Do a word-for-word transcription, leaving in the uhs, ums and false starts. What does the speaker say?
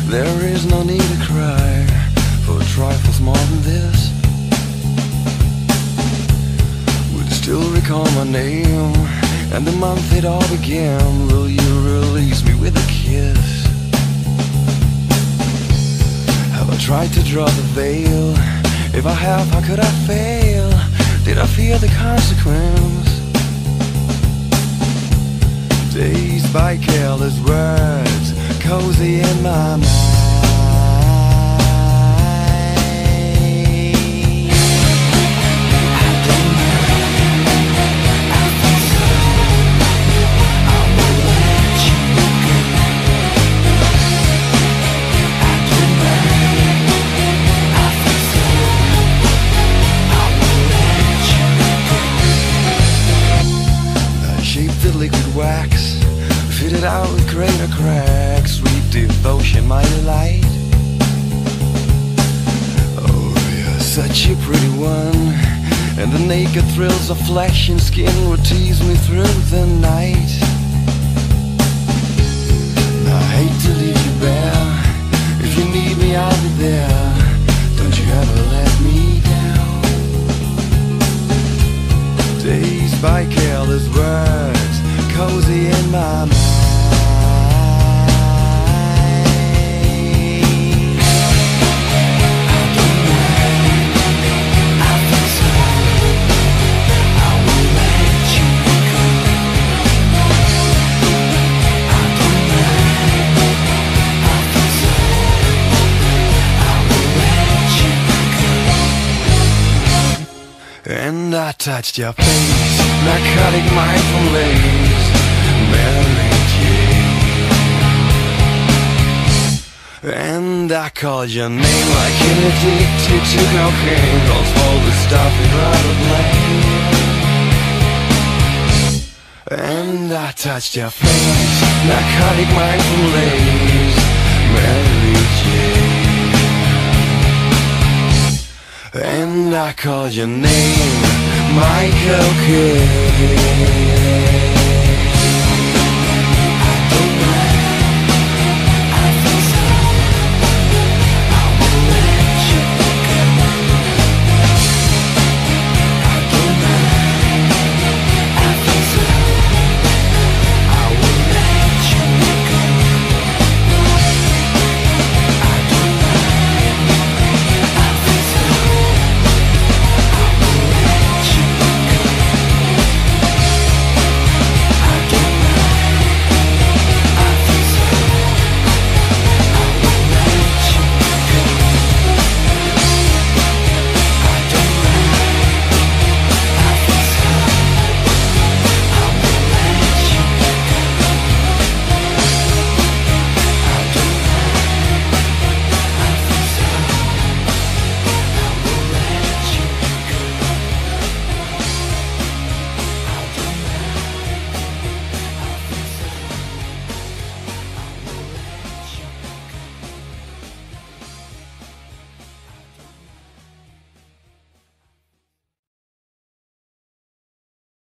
There is no need to cry for trifles more than this. Would you still recall my name and the month it all began? Will you release me with a kiss? Have I tried to draw the veil? If I have, how could I fail? Did I fear the consequence? Dazed by careless words, cozy in my mind. The liquid wax, fitted out with greater cracks, sweet devotion, my delight. Oh, you're such a pretty one, and the naked thrills of flesh and skin would tease me through the night. I hate to leave you bare. If you need me, I'll be there. Don't you ever let me down. Dazed by careless words, cozy in my mind. I don't mind, I feel so. I will let you go. I don't mind, I feel so. I will let you go. And I touched your face, narcotic mindful lace, Mary Jane. And I called your name like an addicted to cocaine, calls all the stuff you'd rather blame. And I touched your face, narcotic mindful lace, Mary Jane. And I called your name, my cocaine.